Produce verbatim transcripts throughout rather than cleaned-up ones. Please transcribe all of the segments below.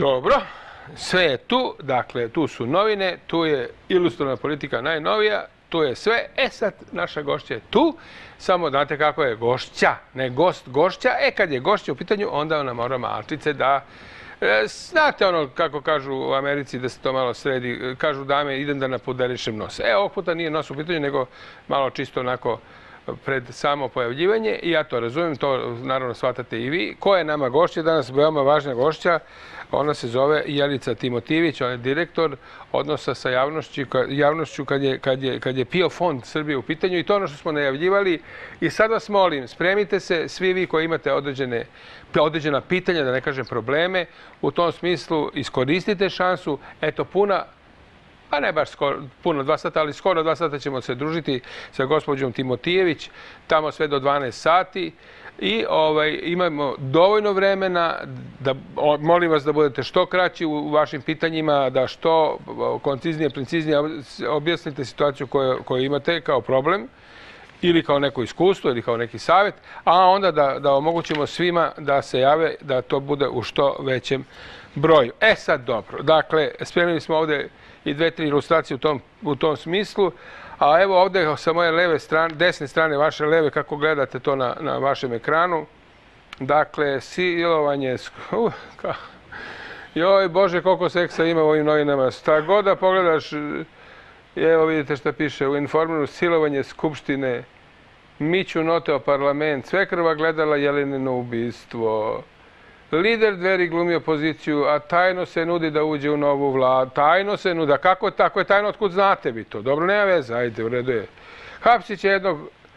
Dobro, sve je tu, dakle, tu su novine, tu je ilustrovna politika najnovija, tu je sve. E sad, naša gošća je tu, samo znate kako je gošća, ne gost, gošća. E, kad je gošća u pitanju, onda ona mora malčice da... Znate ono, kako kažu u Americi, da se to malo sredi, kažu dame, idem da napudelišem nos. E, ovog puta nije nos u pitanju, nego malo čisto onako pred samo pojavljivanje. I ja to razumijem, to naravno shvatate i vi. Ko je nama gošća? Danas veoma važna gošća. Ona se zove Jelica Timotijević, ona je direktor odnosa sa javnošću, javnošću kad je, kad je, kad je PIO fond Srbije u pitanju. I to ono što smo najavljivali. I sad vas molim, spremite se, svi vi koji imate određene, određena pitanja, da ne kažem probleme. U tom smislu iskoristite šansu. Eto, puna, pa ne baš skoro, puno dva sata, ali skoro dva sata ćemo se družiti sa gospođom Timotijević, tamo sve do dvanaest sati. I ovaj, imamo dovoljno vremena, da, molim vas da budete što kraći u vašim pitanjima, da što konciznije, preciznije objasnite situaciju koju, koju imate kao problem ili kao neko iskustvo ili kao neki savjet, a onda da, da omogućimo svima da se jave, da to bude u što većem broju. E sad dobro, dakle, spremili smo ovdje i dve, tri ilustracije u tom, u tom smislu. A evo ovdje sa moje leve strane, desne strane vaše leve, kako gledate to na, na vašem ekranu. Dakle, silovanje... Uh, ka... Joj, Bože, koliko seksa ima u ovim novinama. Šta god da pogledaš, evo vidite šta piše u Informeru, silovanje Skupštine, Miću noteo parlament, Svekrva gledala Jelenino ubistvo. Lider Dveri glumi opoziciju, a tajno se nudi da uđe u novu vladu. Tajno se nudi. Kako je tako je tajno? Otkud znate vi to? Dobro, nema veze. Ajde, u redu je. Hapsit će jednog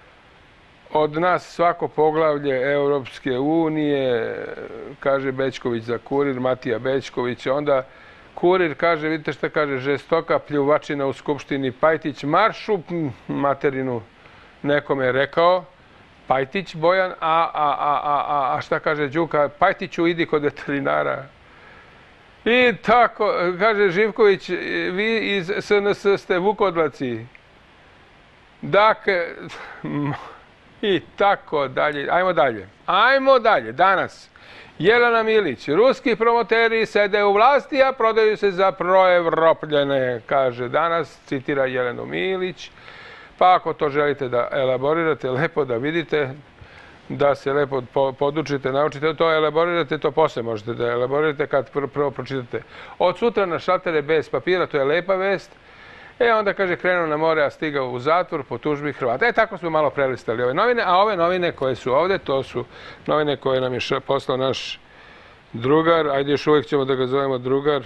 od nas svako poglavlje Europske unije, kaže Bećković za Kurir, Matija Bećković. Onda Kurir kaže, vidite šta kaže, žestoka pljuvačina u Skupštini. Pajtić maršu materinu nekome je rekao. Pajtić Bojan, a, a, a, a, a šta kaže Đuka? Pajtiću, idi kod veterinara. I tako, kaže Živković, vi iz S N S ste vukodlaci. Dakle, i tako dalje. Ajmo dalje. Ajmo dalje. Danas, Jelena Milić, ruski promoteri sede u vlasti, a prodaju se za proevropljene, kaže danas, citira Jelenu Milić. Pa ako to želite da elaborirate, lepo da vidite, da se lepo podučite, naučite, to elaborirate, to posle možete da elaborirate kad prvo pročitate. Od sutra na šaltere bez papira, to je lepa vest. E onda kaže, krenuo na more, a stigao u zatvor po tužbi Hrvata. E tako smo malo prelistali ove novine, a ove novine koje su ovde, to su novine koje nam je poslao naš drugar, ajde još uvijek ćemo da ga zovemo drugar,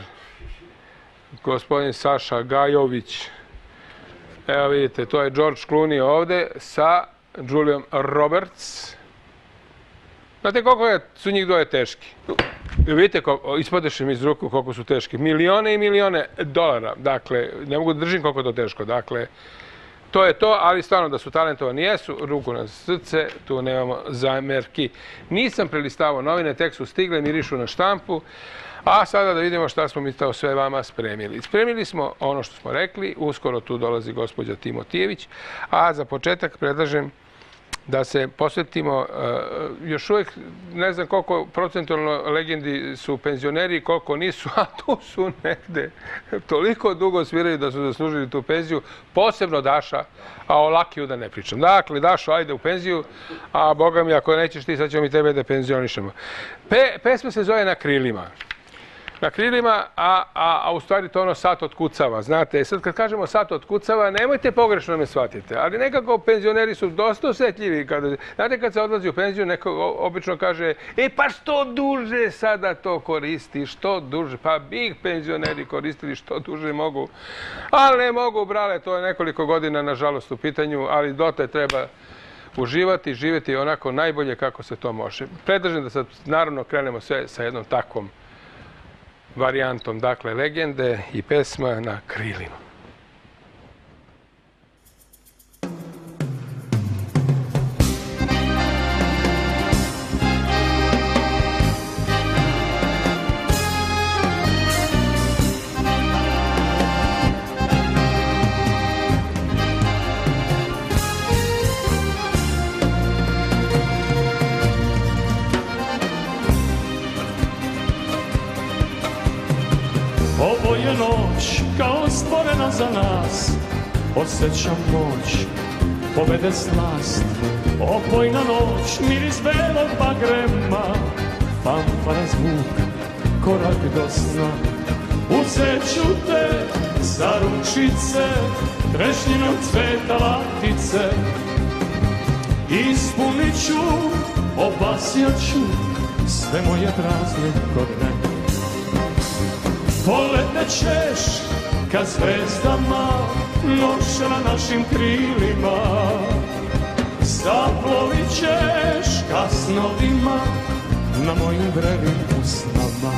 gospodin Saša Gajović. Evo vidite, to je George Clooney ovde sa Julijom Roberts. Znate koliko je, su njih dvoje teški? Vidite, ispadeše mi iz ruku koliko su teški. Milione i milione dolara. Dakle, ne mogu da držim koliko je to teško. Dakle, to je to, ali stvarno da su talentovani jesu, ruku na srce, tu nemamo zamerki. Nisam prelistavao novine, tek su stigle, mirišu na štampu. A sada da vidimo šta smo mi to sve vama spremili. Spremili smo ono što smo rekli, uskoro tu dolazi gospođa Timotijević, a za početak predlažem da se posvetimo, još uvijek ne znam koliko procentualno legendi su penzioneri, koliko nisu, a tu su negde. Toliko dugo sviraju da su zaslužili tu penziju, posebno Daša, a o Lakiju da ne pričam. Dakle, Dašo, ajde u penziju, a boga mi, ako nećeš ti, sad ćemo mi tebe da penzionišemo. Pesma se zove Na krilima. Na krilima, a, a, a u stvari to ono sat otkucava. Znate, sad kad kažemo sat otkucava, nemojte pogrešno me shvatite, ali nekako penzioneri su dosta osjetljivi. Kada, znate, kad se odlazi u penziju, neko obično kaže, e pa što duže sada to koristi, što duže, pa bi penzioneri koristili što duže mogu, ali ne mogu, brale, to je nekoliko godina, nažalost, u pitanju, ali dotle treba uživati, živjeti onako najbolje kako se to može. Predlažem da sad, naravno, krenemo sve sa jednom takvom varijantom, dakle, legende i pesma Na krilima. zna za nas, osjećam moć, pobede slast, opojna noć, miris belog bagrema, fanfara zvuk, korak do sna. Uzet ću te za ručice, trešnjinom cveta latice, ispunit ću, obasjat ću sve moje prazne godine. Poletet ćeš ka zvezdama, noć na našim krilima, zaplovit ćeš ka snovima na mojim vrevim usnama.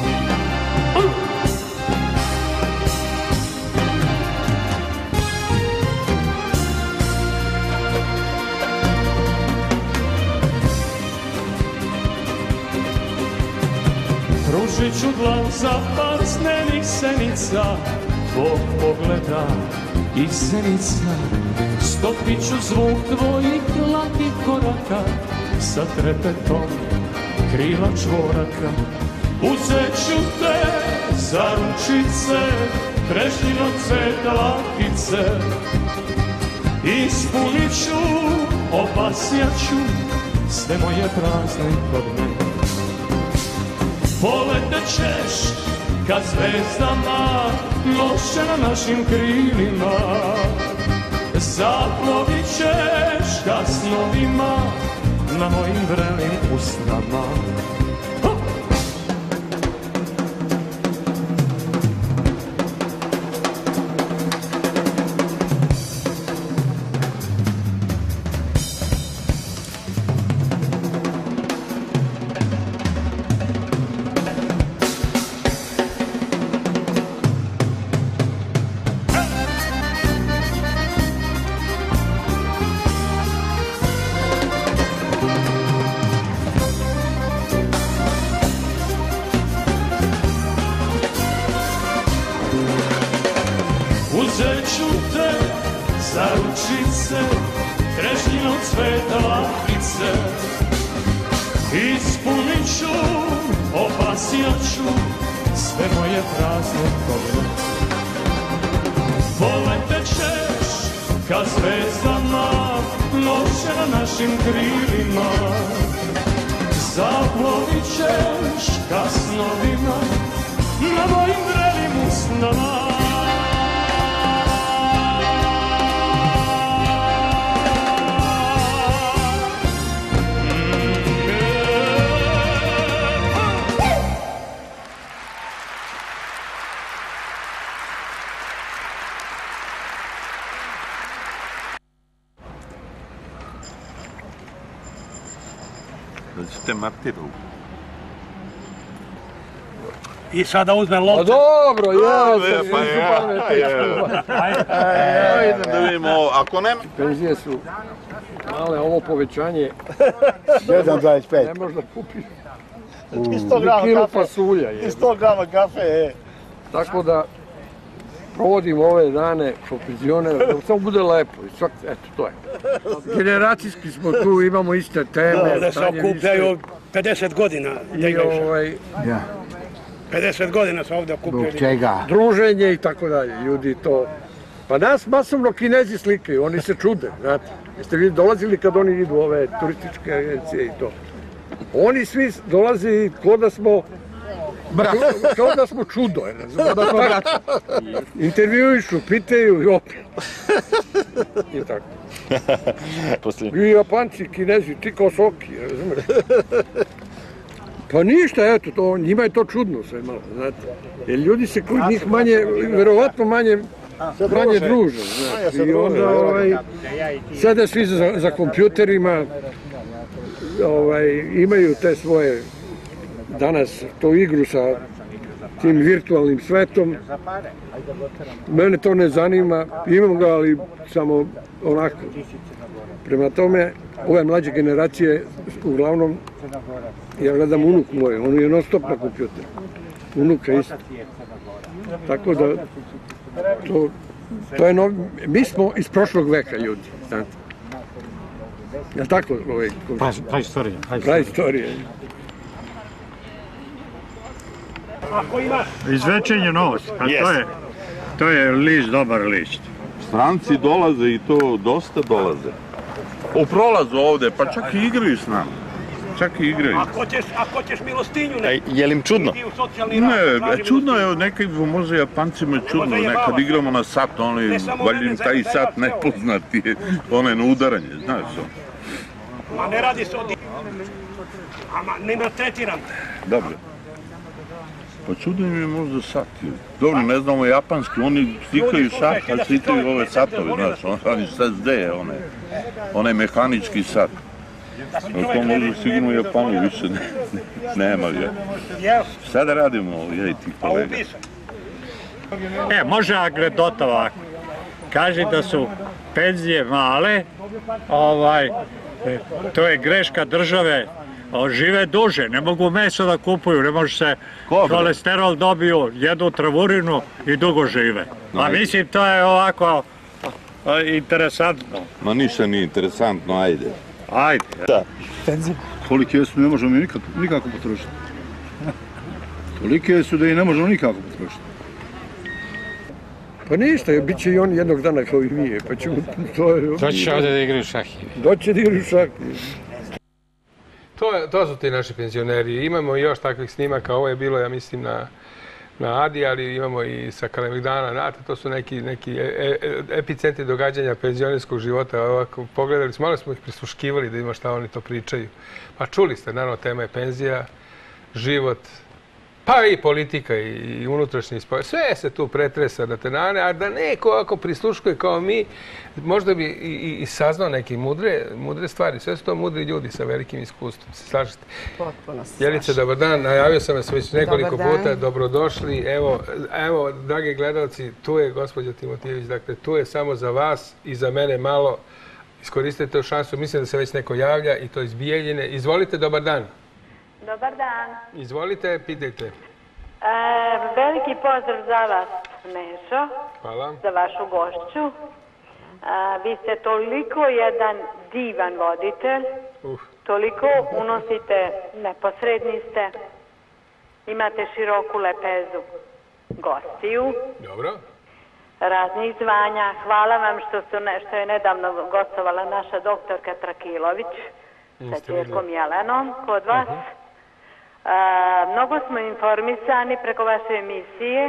Pružit ću dlan za par snenih senica, tvog pogleda i zenica. Stopit ću zvuk tvojih lakih koraka, sa trepetom krila čvoraka. Uzet ću te za ručice, trešnjinom cveta latice, ispunit ću, obasjat ću sve moje prazne godine. Poletet ćeš ka zvezdama, noće na našim krilima, zaplovit ćeš ka snovima na mojim vrelim usnama. Uzet ću te za ručice, trešnjinom cveta latice, ispunit ću, obasjat ću sve moje prazne godine. Poletet ćeš ka zvezdama, noće na našim krilima, zaplovit ćeš ka snovima na mojim vrelim usnama. Ste Martiru. I sada uzme loptu. Dobro, ja Pa ja, da vidimo, ako nema... Penzije su male, ovo povećanje jedan dvadeset pet. ne možda kupiš sto grama kilu kafe. pasulja. I sto grama kafe, e. Tako da provodim ove dane kao penzioner, da samo bude lepo. I svak, eto, to je. Generacijski smo tu, imamo iste teme. Da se okupljaju pedeset godina. I ovaj, pedeset godina su ovdje okupljeni. Čega? druženje i tako dalje. Ljudi to... Pa nas masovno Kinezi slikaju, oni se čude, znate. Jeste vi dolazili kad oni idu ove turističke agencije i to? Oni svi dolaze kao da smo... Kao da smo čudo, ne da smo braća. Intervjuišu, pitaju i opet. I tako. I Japanci, Kinezi, ti kao soki, razumiješ? Pa ništa, eto, to, njima je to čudno sve malo, znate. Jer ljudi se kod njih manje, verovatno manje, manje druže, znate. I onda, ovaj, sada svi za, za kompjuterima, ovaj, imaju te svoje, danas, tu igru sa tim virtualnim svetom. Mene to ne zanima, imam ga, ali samo onako. Prema tome, ove mlađe generacije, uglavnom, ja gledam unuk moj, on je non stop na kompjuteru. Unuka isto. Tako da, to, to je novi, mi smo iz prošlog veka ljudi, znate. Je li tako? Ovaj, Pa istorija. pra istorija. Ako imaš... Izvečenje novosti, a to je... To je lišt, dobar lišt. Stranci dolaze i to dosta dolaze. U prolazu ovde, pa čak i igraju s nama. Čak i igraju. Ako ćeš, ako ćeš milostinju, ne. Je li im čudno? Idi u socijalni rad, Ne, traži čudno je, milostinju. nekad možda Japancima je čudno, nekad igramo na sat, oni, valjda im taj sat nepoznati, one na udaranje, znaš on. Ma ne radi se o di... Ama ne maltretiram te. Dobro. Pa čudno im je možda sat. Dobro, ne znamo japanski, oni slikaju sat, ali slikaju ove satove, znaš, oni S S D, one, onaj mehanički sat. To možda sigurno u Japanu više ne, nema ga. Šta da radimo, ja i ti kolega? E, može anegdota ovako. Kaže da su penzije male, ovaj, e, to je greška države, o, žive duže, ne mogu meso da kupuju, ne može se kolesterol dobiju, jedu travurinu i dugo žive. A mislim, to je ovako o, interesantno. Ma ništa nije interesantno, ajde. Ajde. Da. Kolike su, ne možemo nikako, nikako potrošiti. Tolike su da i ne možemo nikako potrošiti. Pa ništa, bit će i oni jednog dana kao i mi, pa ćemo... To je... Doći ovdje da igraju šahi. Doći da igraju šahi. To, je, to su ti naši penzioneri. Imamo još takvih snimaka. Ovo je bilo, ja mislim, na, na Adi, ali imamo i sa Kalemegdana. Znate, to su neki, neki e, e, epicentri događanja penzionerskog života. Ovako, pogledali smo, malo smo ih prisluškivali da ima šta oni to pričaju. Pa čuli ste, naravno, tema je penzija, život, pa i politika i, i unutrašnji spoj. Sve se tu pretresa da te nane, a da neko ako prisluškuje kao mi, možda bi i, i, i saznao neke mudre, mudre stvari. Sve su to mudri ljudi sa velikim iskustvom. Se slažete? Potpuno se slažem. Jelice, dobar dan. Najavio sam vas već nekoliko puta. Dobrodošli. Evo, evo, dragi gledalci, tu je gospođa Timotijević. Dakle, tu je samo za vas i za mene malo. Iskoristite tu šansu. Mislim da se već neko javlja i to iz Bijeljine. Izvolite, dobar dan. Dobar dan. Izvolite, pitajte. E, veliki pozdrav za vas, Nešo. Hvala. Za vašu gošću. E, vi ste toliko jedan divan voditelj. Uf. Toliko unosite, neposredni ste. Imate široku lepezu gostiju. Dobro. Raznih zvanja. Hvala vam što, su ne, što je nedavno gostovala naša doktorka Trakilović sa ćerkom Jelenom kod vas. Uh -huh. A, mnogo smo informisani preko vaše emisije.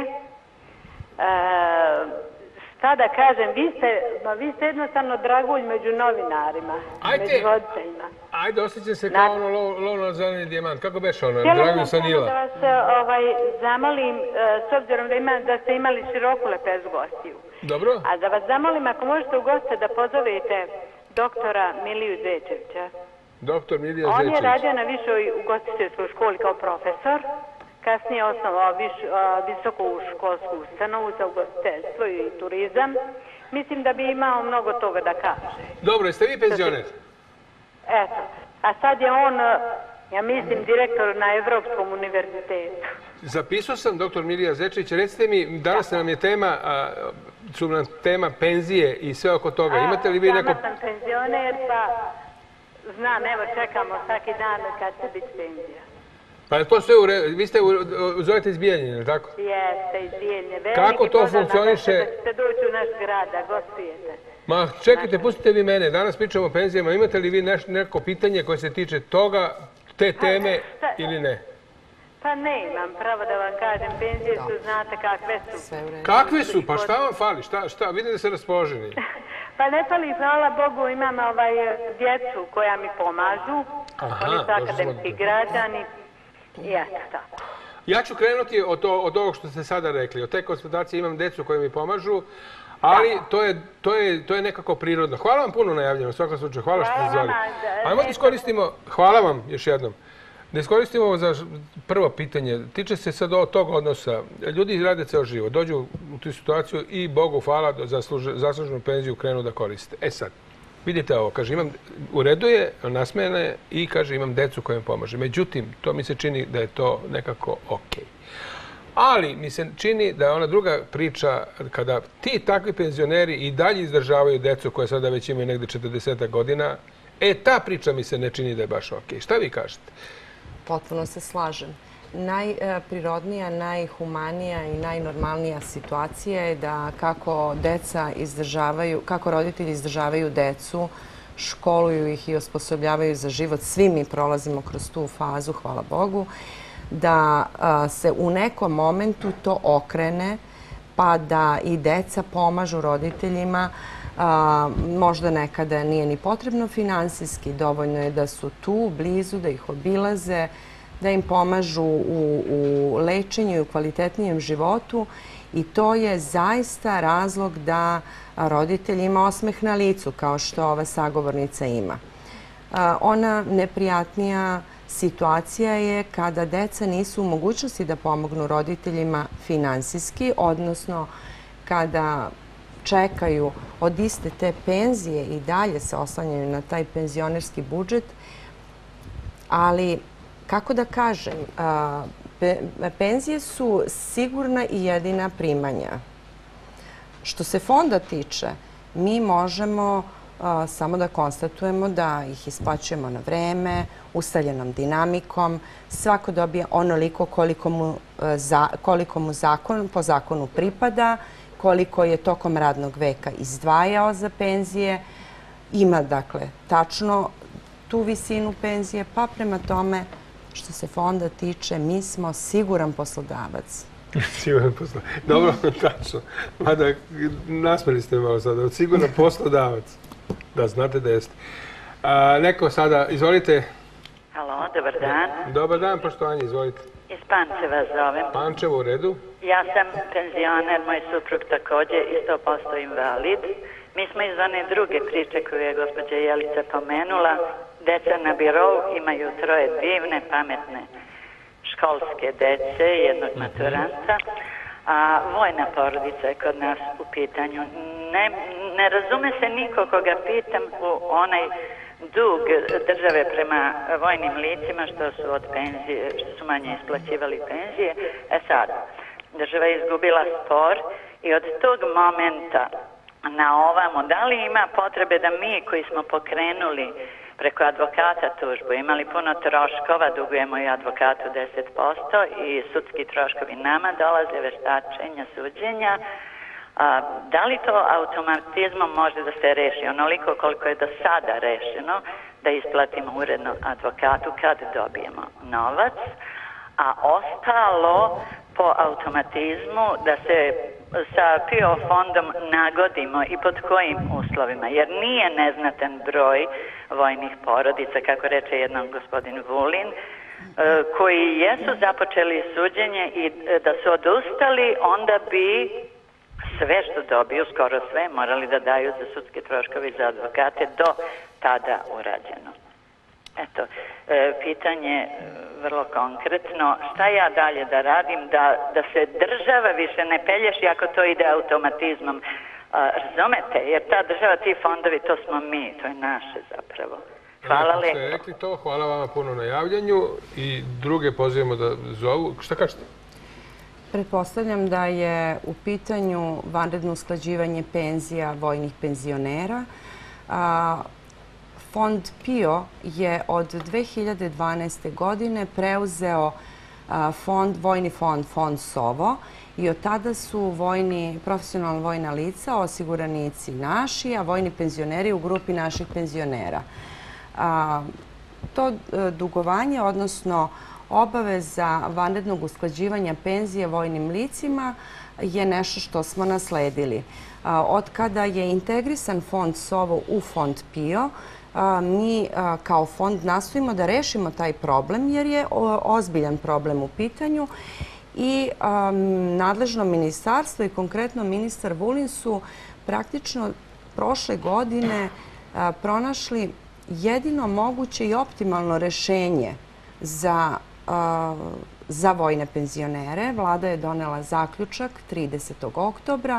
A, šta da kažem, vi ste, vi ste jednostavno dragulj među novinarima, ajde, među roditeljima. Ajde, osjećam se kao ono lovno zeleni dijamant. Kako beš ono, Htjela dragulj sa Nila? da vas ovaj, zamolim, s obzirom da, ima, da ste imali široku lepezu gostiju. Dobro. A da vas zamolim, ako možete u goste da pozovete doktora Miliju Zečevića. Doktor Milija Zečević. On je radio na višoj ugostiteljskoj školi kao profesor, kasnije osnovao viš, visoku školsku ustanovu za ugostiteljstvo i turizam. Mislim da bi imao mnogo toga da kaže. Dobro, jeste vi penzioner? Eto, a sad je on, ja mislim, direktor na Evropskom univerzitetu. Zapisao sam doktor Milija Zečević. Recite mi, danas nam je tema, a, su nam tema penzije i sve oko toga. Imate li vi neko... Sama sam penzioner, pa znam, evo čekamo svaki dan kad će biti penzija. Pa to sve u redu. Vi ste, u, zovete iz Bijeljine, tako? Jeste, iz Bijeljine. Kako to funkcioniše? Da ćete doći u naš grad, da gostujete. Ma čekajte, pustite vi mene. Danas pričamo o penzijama. Imate li vi neš, neko pitanje koje se tiče toga, te teme ili ne? Pa ne imam pravo da vam kažem. Penzije su, znate kakve su. Kakve su? Pa šta vam fali? Šta, šta? Vidim da ste raspoloženi. Pa ne fali, hvala Bogu, imam ovaj, djecu koja mi pomažu. Aha, oni su akademski građani. I eto tako. Ja ću krenuti od, to, od ovog što ste sada rekli. Od te konstatacije imam djecu koje mi pomažu, ali to je, to, je, to je nekako prirodno. Hvala vam puno na javljanju, u svakom slučaju. Hvala što ste zvali. Ajmo da iskoristimo, hvala vam još jednom. Da iskoristimo ovo za prvo pitanje. Tiče se sad od tog odnosa. Ljudi rade ceo život, dođu u tu situaciju i Bogu hvala da zasluženu penziju krenu da koriste. E sad, vidite ovo, kaže, imam, u redu je, nasmejane i kaže, imam decu koja mi pomaže. Međutim, to mi se čini da je to nekako okej. Ali mi se čini da je ona druga priča kada ti takvi penzioneri i dalje izdržavaju decu koje sada već imaju negde četrdeset godina, e, ta priča mi se ne čini da je baš okej. Šta vi kažete? Potpuno se slažem. najprirodnija, najhumanija i najnormalnija situacija je da kako deca izdržavaju, kako roditelji izdržavaju decu, školuju ih i osposobljavaju za život. Svi mi prolazimo kroz tu fazu, hvala Bogu, da se u nekom momentu to okrene, pa da i deca pomažu roditeljima. Možda nekada nije ni potrebno finansijski, dovoljno je da su tu, blizu, da ih obilaze, da im pomažu u lečenju i u kvalitetnijem životu. I to je zaista razlog da roditelj ima osmeh na licu, kao što ova sagovornica ima. Ona neprijatnija situacija je kada deca nisu u mogućnosti da pomognu roditeljima finansijski, odnosno kada čekaju od iste te penzije i dalje se oslanjaju na taj penzionerski budžet, ali kako da kažem, penzije su sigurna i jedina primanja. Što se fonda tiče, mi možemo samo da konstatujemo da ih isplaćujemo na vreme, ustaljenom dinamikom, svako dobije onoliko koliko mu, koliko mu zakon, po zakonu pripada, koliko je tokom radnog veka izdvajao za penzije. Ima, dakle, tačno tu visinu penzije, pa prema tome, što se fonda tiče, mi smo siguran poslodavac. Siguran poslodavac. Dobro, tačno. Mada, nasmeli ste malo sada. Siguran poslodavac. Da, znate da jeste. Neko sada, izvolite. Halo, dobar dan. Dobar dan, poštovanje, izvolite. Iz Pančeva zovem. Pančevo, u redu. Ja sam penzioner, moj suprug također i sto posto invalid. Mi smo iz one druge priče koju je gospođa Jelica pomenula. Deca na birou imaju troje divne, pametne školske dece, jednog maturanta, a vojna porodica je kod nas u pitanju. Ne, ne razume se niko koga pitam u onaj dug države prema vojnim licima što su od penzije, što su manje isplaćivali penzije. E sad, država je izgubila spor i od tog momenta na ovamo, da li ima potrebe da mi koji smo pokrenuli preko advokata tužbu, imali puno troškova, dugujemo i advokatu deset posto i sudski troškovi nama dolaze, veštačenja, suđenja. A, da li to automatizmom može da se reši onoliko koliko je do sada rešeno, da isplatimo uredno advokatu kad dobijemo novac, a ostalo po automatizmu da se sa P I O fondom nagodimo i pod kojim uslovima, jer nije neznatan broj vojnih porodica, kako reče jednom gospodin Vulin, koji jesu započeli suđenje i da su odustali, onda bi sve što dobiju, skoro sve, morali da daju za sudske troškove za advokate do tada urađeno. Eto, e, pitanje vrlo konkretno, šta ja dalje da radim da, da se država više ne pelješi ako to ide automatizmom? A, razumete, jer ta država, ti fondovi, to smo mi, to je naše zapravo. Hvala lepo. Ste rekli to, hvala vama puno na javljanju i druge pozivamo da zovu. Šta kažete? Pretpostavljam da je u pitanju vanredno usklađivanje penzija vojnih penzionera. A, Fond P I O je od dve hiljade dvanaeste. godine preuzeo fond, vojni fond, fond SOVO, i od tada su vojni, profesionalna vojna lica, osiguranici naši, a vojni penzioneri u grupi naših penzionera. A, to dugovanje, odnosno obaveza vanrednog usklađivanja penzije vojnim licima je nešto što smo nasledili. A, od kada je integrisan fond SOVO u fond P I O, mi kao fond nastojimo da rešimo taj problem jer je ozbiljan problem u pitanju i nadležno ministarstvo i konkretno ministar Vulin su praktično prošle godine pronašli jedino moguće i optimalno rešenje za, za vojne penzionere. Vlada je donela zaključak tridesetog oktobra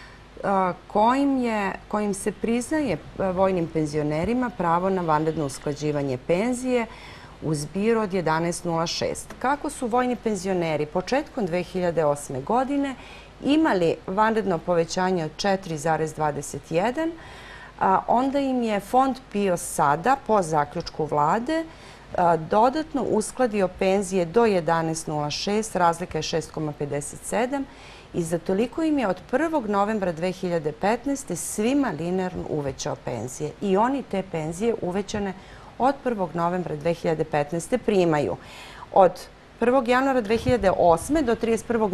Kojim, je, kojim se priznaje vojnim penzionerima pravo na vanredno usklađivanje penzije u zbiru od jedanaest nula šest. Kako su vojni penzioneri početkom dve hiljade osme. godine imali vanredno povećanje od četiri zarez dvadeset jedan, onda im je fond P I O sada, po zaključku vlade, dodatno uskladio penzije do jedanaest nula šest, razlika je šest zarez pedeset sedam i za toliko im je od prvog novembra dve hiljade petnaeste. svima linearno uvećao penzije. I oni te penzije uvećane od prvog novembra dve hiljade petnaeste. primaju. Od prvog januara dve hiljade osme. do trideset prvog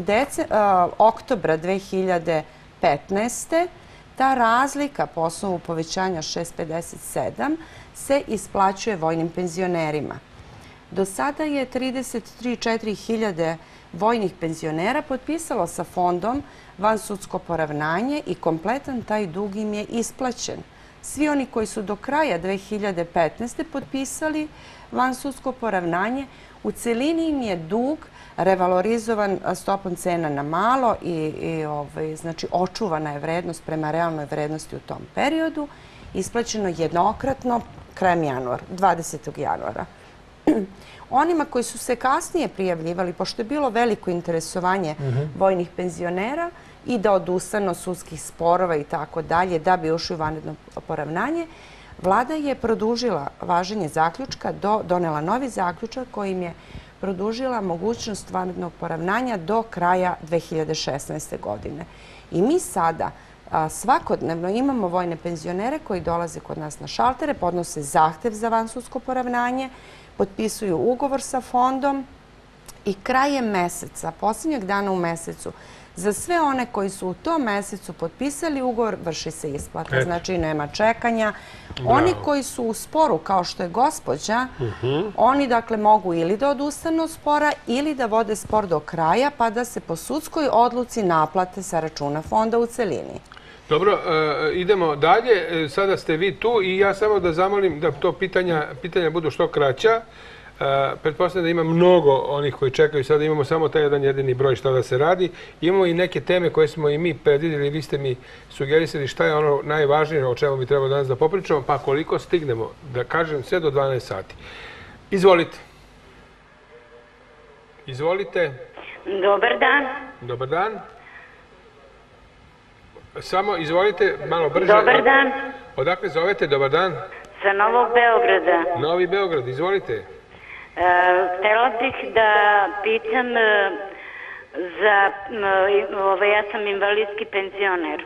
oktobra dve hiljade petnaeste. ta razlika po osnovu povećanja šest zarez pedeset sedam se isplaćuje vojnim penzionerima. Do sada je trideset tri zarez četiri hiljade vojnih penzionera potpisalo sa fondom vansudsko poravnanje i kompletan taj dug im je isplaćen. Svi oni koji su do kraja dve hiljade petnaeste. potpisali vansudsko poravnanje, u celini im je dug revalorizovan stopom cena na malo i znači očuvana je vrednost prema realnoj vrednosti u tom periodu, isplaćeno jednokratno krajem januara, dvadesetog januara. Onima koji su se kasnije prijavljivali, pošto je bilo veliko interesovanje vojnih penzionera i da odustanu od sudskih sporova i tako dalje, da bi ušli u vanredno poravnanje, Vlada je produžila važenje zaključka, donela novi zaključak kojim je produžila mogućnost vanrednog poravnanja do kraja dve hiljade šesnaeste. godine. I mi sada svakodnevno imamo vojne penzionere koji dolaze kod nas na šaltere, podnose zahtev za vansudsko poravnanje, potpisuju ugovor sa fondom i krajem meseca, posljednjeg dana u mesecu, za sve one koji su u tom mesecu potpisali ugovor, vrši se isplata. Znači, nema čekanja. Oni koji su u sporu, kao što je gospođa, oni dakle mogu ili da odustanu od spora ili da vode spor do kraja, pa da se po sudskoj odluci naplate sa računa fonda u celini. Dobro, idemo dalje. Sada ste vi tu i ja samo da zamolim da to pitanja budu što kraća. Pretpostavljam da ima mnogo onih koji čekaju. Sada imamo samo taj jedan jedini broj šta da se radi. Imamo i neke teme koje smo i mi predvidjeli. Vi ste mi sugerisali šta je ono najvažnije o čemu bi trebalo danas da popričamo, pa koliko stignemo, da kažem, sve do dvanaest sati. Izvolite. Izvolite. Dobar dan. Dobar dan. Samo izvolite malo brže. Dobar dan. Odakle zovete? Dobar dan. Sa Novog Beograda. Novi Beograd, izvolite. Htela bih da pitam za, ja sam invalidski penzioner.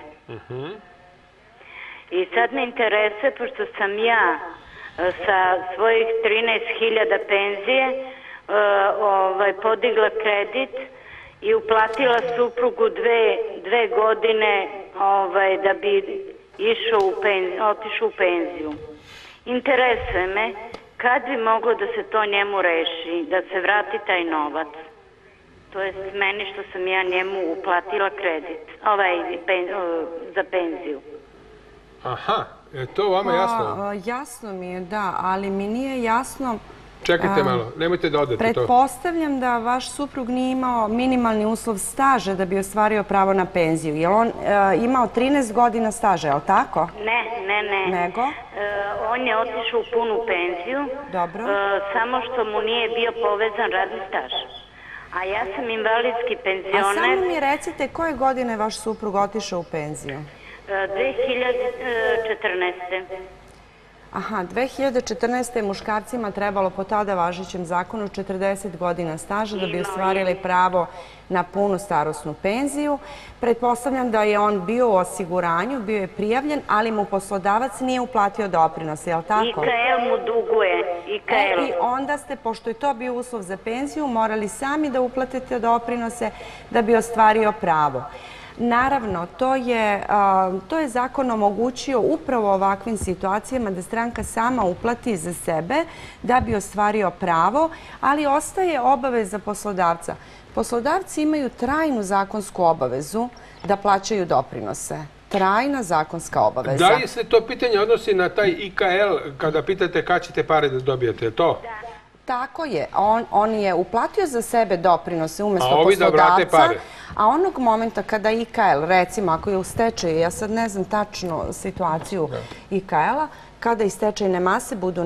I sad me interesuje, pošto sam ja sa svojih trinaest hiljada penzije podigla kredit i uplatila suprugu dve godine da bi otišao u penziju. Interesuje me kad bi moglo da se to njemu reši, da se vrati taj novac. To je meni što sam ja njemu uplatila kredit, ovaj, za penziju. Aha, je to vama jasno? Jasno mi je, da, ali mi nije jasno... Čekajte malo, nemojte da odete to. Pretpostavljam da vaš suprug nije imao minimalni uslov staža da bi ostvario pravo na penziju. Je li on imao trinaest godina staža, je li tako? Ne, ne, ne. Nego? On je otišao u punu penziju. Dobro. Samo što mu nije bio povezan radni staž. A ja sam invalidski penzioner. A samo mi recite koje godine je vaš suprug otišao u penziju? dve hiljade četrnaeste. Aha, dve hiljade četrnaeste. je muškarcima trebalo po tada važećem zakonu četrdeset godina staža da bi ostvarili pravo na punu starosnu penziju. Pretpostavljam da je on bio u osiguranju, bio je prijavljen, ali mu poslodavac nije uplatio doprinose, je li tako? I K L mu duguje. I onda ste, pošto je to bio uslov za penziju, morali sami da uplatite doprinose da bi ostvario pravo. Naravno, to je zakon omogućio upravo ovakvim situacijama da stranka sama uplati za sebe da bi ostvario pravo, ali ostaje obaveza poslodavca. Poslodavci imaju trajnu zakonsku obavezu da plaćaju doprinose. Trajna zakonska obaveza. Da li se to pitanje odnosi na taj I K L kada pitate kada ćete pare da dobijete? Je to? Tako je. On je uplatio za sebe doprinose umjesto poslodavca, a onog momenta kada I K L, recimo ako je u stečaju, ja sad ne znam tačno situaciju I K L-a, kada iz stečajne mase budu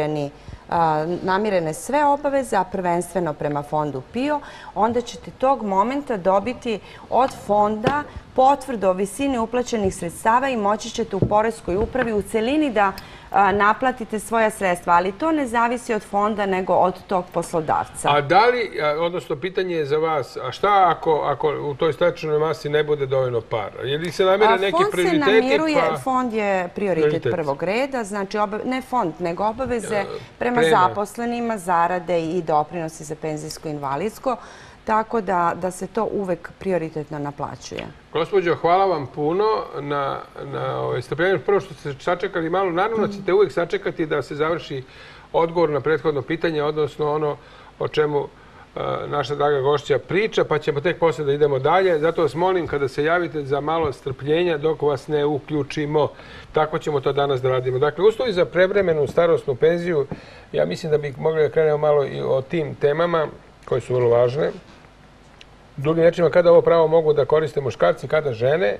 namirene sve obaveze, a prvenstveno prema fondu P I O, onda ćete tog momenta dobiti od fonda potvrdu o visini uplaćenih sredstava i moći ćete u poreskoj upravi u celini da naplatite svoja sredstva, ali to ne zavisi od fonda nego od tog poslodavca. A da li, odnosno pitanje je za vas, a šta ako, ako u toj stečajnoj masi ne bude dovoljno para? Je li se namire neki prioriteti? Fond se namiruje, fond je prioritet prvog reda, znači ne fond, nego obaveze prema zaposlenima, zarade i doprinosi za penzijsko i invalidsko, tako da, da se to uvek prioritetno naplaćuje. Gospođo, hvala vam puno na, na ovaj strpljenju. Prvo što ste sačekali malo, naravno ćete uvek sačekati da se završi odgovor na prethodno pitanje, odnosno ono o čemu uh, naša draga gošća priča, pa ćemo tek posle da idemo dalje. Zato vas molim kada se javite za malo strpljenja dok vas ne uključimo. Tako ćemo to danas da radimo. Dakle, uslovi za prevremenu starosnu penziju, ja mislim da bi mogli da krenemo malo i o tim temama koje su vrlo važne. Drugim rečima, kada ovo pravo mogu da koriste muškarci, kada žene,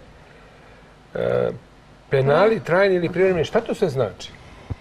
e, penali, trajni ili privremeni, šta to sve znači?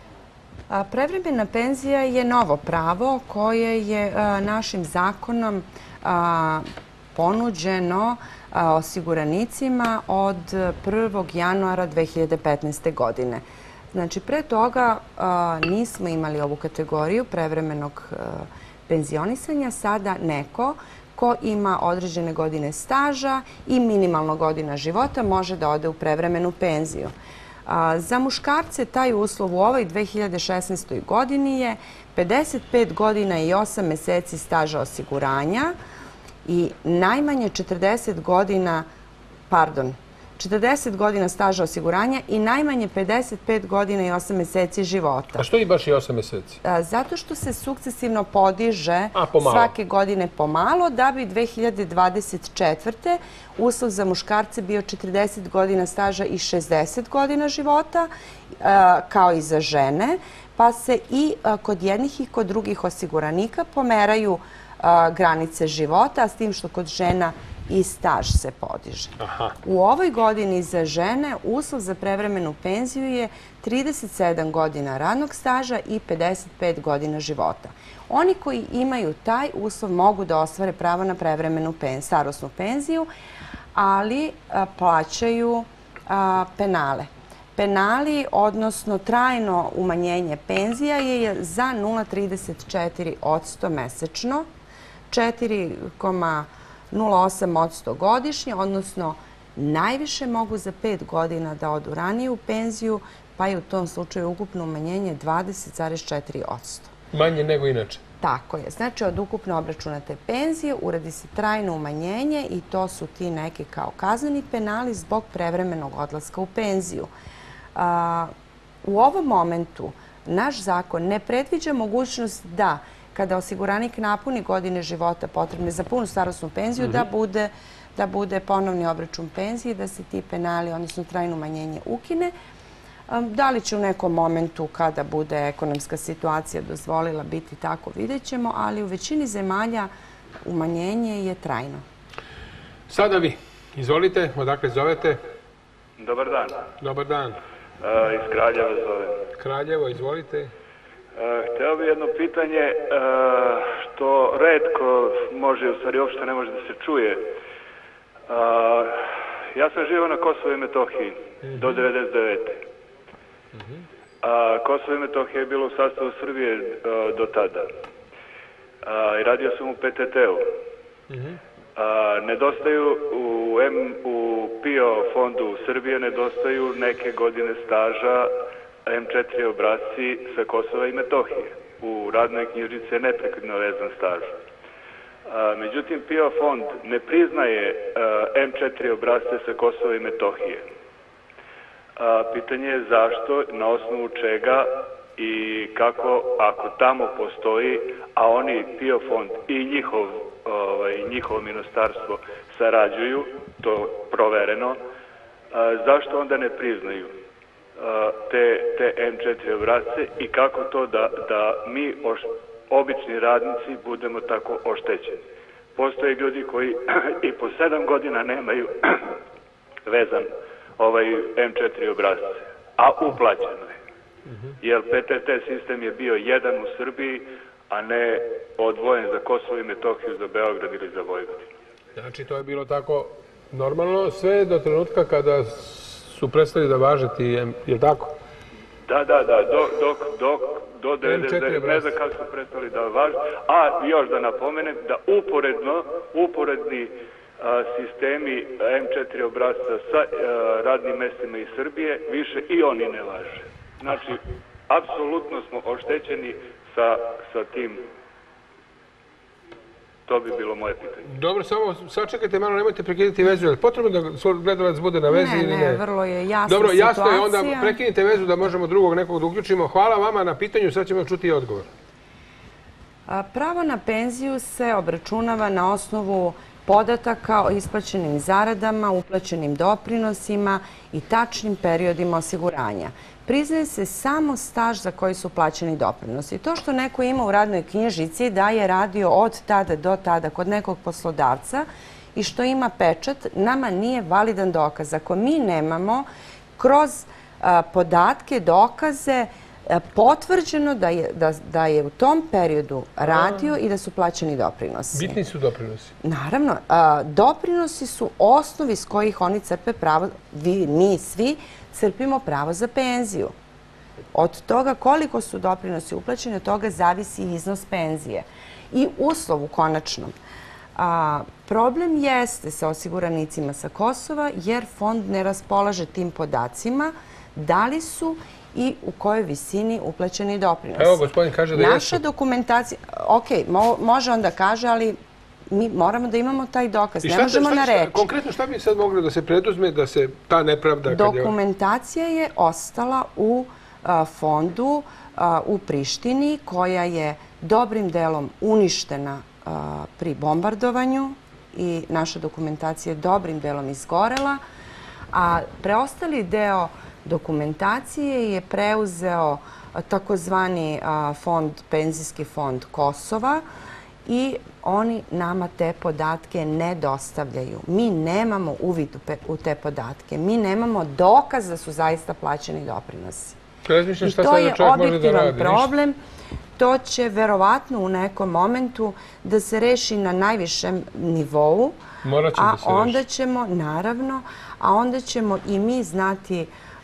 A, prevremena penzija je novo pravo koje je a, našim zakonom a, ponuđeno a, osiguranicima od prvog januara dve hiljade petnaeste. godine. Znači, pre toga a, nismo imali ovu kategoriju prevremenog a, penzionisanja, sada neko ko ima određene godine staža i minimalno godina života može da ode u prevremenu penziju. Za muškarce taj uslov u ovoj dve hiljade šesnaestoj. godini je pedeset pet godina i osam meseci staža osiguranja i najmanje četrdeset godina, pardon, četrdeset godina staža osiguranja i najmanje pedeset pet godina i osam meseci života. A što i baš i osam meseci? Zato što se sukcesivno podiže svake godine pomalo, da bi dve hiljade dvadeset četvrte. uslov za muškarce bio četrdeset godina staža i šezdeset godina života, kao i za žene, pa se i kod jednih i kod drugih osiguranika pomeraju granice života, s tim što kod žena i staž se podiže. Aha. U ovoj godini za žene uslov za prevremenu penziju je trideset sedam godina radnog staža i pedeset pet godina života. Oni koji imaju taj uslov mogu da ostvare pravo na prevremenu pen, starosnu penziju, ali a, plaćaju a, penale. Penali, odnosno trajno umanjenje penzija je za nula zarez trideset četiri posto mesečno, četiri zarez nula osam posto godišnje, odnosno najviše mogu za pet godina da odu ranije u penziju, pa je u tom slučaju ukupno umanjenje dvadeset zarez četiri posto. Manje nego inače? Tako je. Znači, od ukupno obračunate penzije uradi se trajno umanjenje i to su ti neki kao kazneni penali zbog prevremenog odlaska u penziju. A, u ovom momentu naš zakon ne predviđa mogućnost da kada osiguranik napuni godine života potrebne za punu starosnu penziju, da bude, da bude ponovni obračun penzije, da se ti penali, odnosno trajno umanjenje, ukine. Da li će u nekom momentu kada bude ekonomska situacija dozvolila biti tako, vidjet ćemo, ali u većini zemalja umanjenje je trajno. Sada vi, izvolite, odakle zovete? Dobar dan. Dobar dan. Iz Kraljeva zovem. Kraljevo, izvolite. Hteo bih jedno pitanje što retko može, u stvari uopšte ne može da se čuje. Ja sam živio na Kosovu i Metohiji do devedeset devete. Kosovo i Metohija je bilo u sastavu Srbije do tada. I radio sam u P T T-u. Nedostaju u, M, u P I O fondu Srbije, nedostaju neke godine staža M četiri obrasci sa Kosova i Metohije. U radnoj knjižici je neprekidno vezan staž. Međutim, P I O fond ne priznaje M četiri obrasce sa Kosova i Metohije. Pitanje je zašto, na osnovu čega i kako, ako tamo postoji, a oni P I O fond i njihov, ovaj, njihovo ministarstvo sarađuju, to provereno, zašto onda ne priznaju te, te M četiri obrasce i kako to da, da mi, oš, obični radnici, budemo tako oštećeni. Postoje ljudi koji i po sedam godina nemaju vezan ovaj M četiri obrasce, a uplaćeno je. Jer P T T sistem je bio jedan u Srbiji, a ne odvojen za Kosovo i Metohiju, za Beograd ili za Vojvodinu. Znači, to je bilo tako normalno, sve do trenutka kada su prestali da važe ti, je tako? Da, da, da, dok, dok, dok, do devedeset devetog, ne znam kako su prestali da važe. A još da napomenem da uporedno, uporedni a, sistemi em četiri obrasca sa a, radnim mestima iz Srbije, više i oni ne važe. Znači, apsolutno smo oštećeni sa, sa tim. To bi bilo moje pitanje. Dobro, samo sačekajte malo, nemojte prekidati vezu. Je li potrebno da svoj gledalac bude na vezi ili ne? Ne, ne, vrlo je jasna Dobro, situacija. jasno je, onda prekinite vezu da možemo drugog nekog da uključimo. Hvala vama na pitanju, sad ćemo čuti odgovor. Pravo na penziju se obračunava na osnovu podataka o isplaćenim zaradama, uplaćenim doprinosima i tačnim periodima osiguranja. Priznaje se samo staž za koji su plaćeni doprinosi. To što neko ima u radnoj knjižici da je radio od tada do tada kod nekog poslodavca i što ima pečat, nama nije validan dokaz. Ako mi nemamo kroz a, podatke, dokaze, a, potvrđeno da je, da, da je u tom periodu radio i da su plaćeni doprinosi. Bitni su doprinosi. Naravno. A, doprinosi su osnovi s kojih oni crpe pravo, vi, mi svi, crpimo pravo za penziju. Od toga koliko su doprinosi uplaćeni, od toga zavisi iznos penzije. I uslov u konačnom. A, problem jeste sa osiguranicima sa Kosova jer fond ne raspolaže tim podacima da li su i u kojoj visini uplaćeni doprinosi. Evo, gospodin kaže da jesu. Naša dokumentacija, ok, mo, može on da kaže, ali mi moramo da imamo taj dokaz, ne možemo na reč. Konkretno šta bi sad moglo da se preduzme da se ta nepravda... Dokumentacija je ostala u a, fondu a, u Prištini koja je dobrim delom uništena a, pri bombardovanju i naša dokumentacija je dobrim delom izgorela, a preostali deo dokumentacije je preuzeo takozvani fond, penzijski fond Kosova, i oni nama te podatke ne dostavljaju. Mi nemamo uvid u te podatke. Mi nemamo dokaz da su zaista plaćeni doprinosi. I to je objektivan problem. To će verovatno u nekom momentu da se reši na najvišem nivou. A onda ćemo, naravno, a onda ćemo i mi znati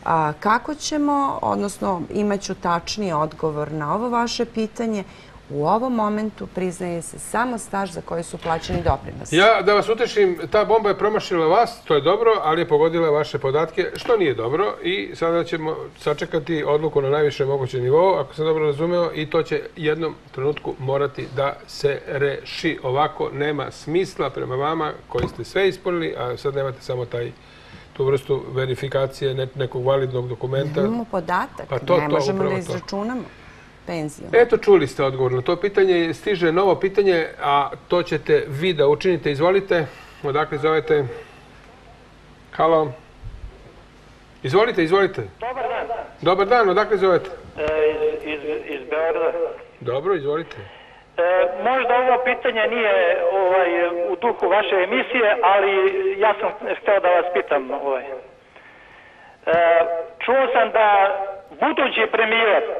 kako ćemo, odnosno imaću tačniji odgovor na ovo vaše pitanje. U ovom momentu priznaje se samo staž za koji su plaćeni doprinosi. Ja, da vas utešim, ta bomba je promašila vas, to je dobro, ali je pogodila vaše podatke, što nije dobro. I sada ćemo sačekati odluku na najviše moguće nivou, ako sam dobro razumeo, i to će jednom trenutku morati da se reši. Ovako nema smisla prema vama koji ste sve ispunili, a sad nemate samo taj tu vrstu verifikacije nekog validnog dokumenta. Nemamo podatak, ne možemo da izračunamo penziju. Eto, čuli ste odgovor na to pitanje. Stiže novo pitanje, a to ćete vi da učinite. Izvolite. Odakle zovete? Halo. Izvolite, izvolite. Dobar dan. Dobar dan, odakle zovete? Iz, iz, iz Beograda. Dobro, izvolite. E, možda ovo pitanje nije ovaj, u duhu vaše emisije, ali ja sam htio da vas pitam. Ovaj. E, čuo sam da budući premijer e,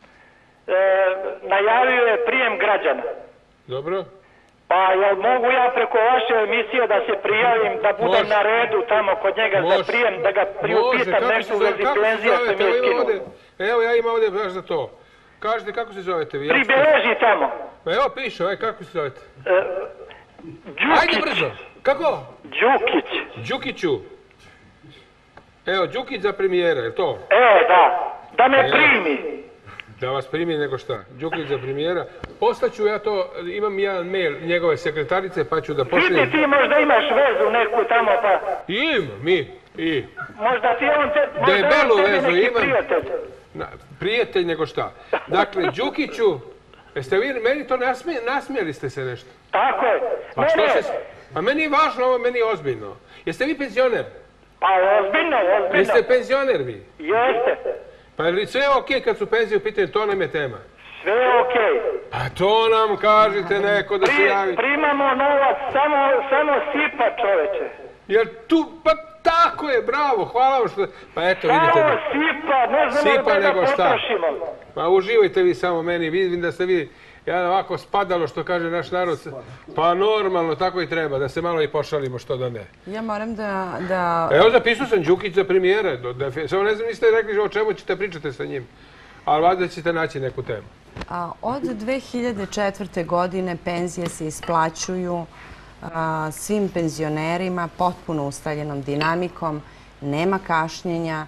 najavio je prijem građana. Dobro. Pa jel mogu ja preko vaše emisije da se prijavim, da budem Može. na redu tamo kod njega Može. za prijem, da ga priupitam nešto u vezi penzija što mi je skinuo? Evo, ja imam ovdje baš za to. Kažete, kako se zovete vi? Pribeleži tamo. Evo, piše, aj, kako se zovete? E, Đukić. Ajde brzo. Kako? Đukić. Đukiću. Evo, Đukić za premijera, je to? E, da. Da me primi. Da vas primi nego šta? Đukić za premijera. Poslaću ja to, imam jedan mail njegove sekretarice, pa ću da pošlijem. Vidi, ti možda imaš vezu neku tamo, pa... Im, mi, i. Možda ti on te... Debelu vezu imam. Prijatelj. Na, prijatelj nego šta. Dakle, Đukiću, jeste vi, meni to nasmijeli, nasmijeli ste se nešto? Tako je. Pa ne, što ne. se... Pa meni je važno ovo, meni je ozbiljno. Jeste vi penzioner? Pa ozbiljno, ozbiljno. Jeste penzioner vi? Jeste. Pa je li sve okej kad su penzije u pitanju, to nam je tema? Sve je okej. Pa to nam kažete neko da se javi. Primamo novac, samo, samo sipa čoveče. Jer tu, pa tako je, bravo, hvala vam što... Pa eto, vidite... Samo sipa, ne znamo da ga potrošimo. Pa uživajte vi samo meni, vidim da ste vi jedan ovako spadalo, što kaže naš narod, pa normalno, tako i treba, da se malo i pošalimo, što da ne. Ja moram da... Evo, zapisao sam Đukić za premijere, samo ne znam, niste rekli o čemu ćete pričati sa njim, ali valjda ćete naći neku temu. Od dve hiljade četvrte. godine penzije se isplaćuju svim penzionerima potpuno ustaljenom dinamikom, nema kašnjenja,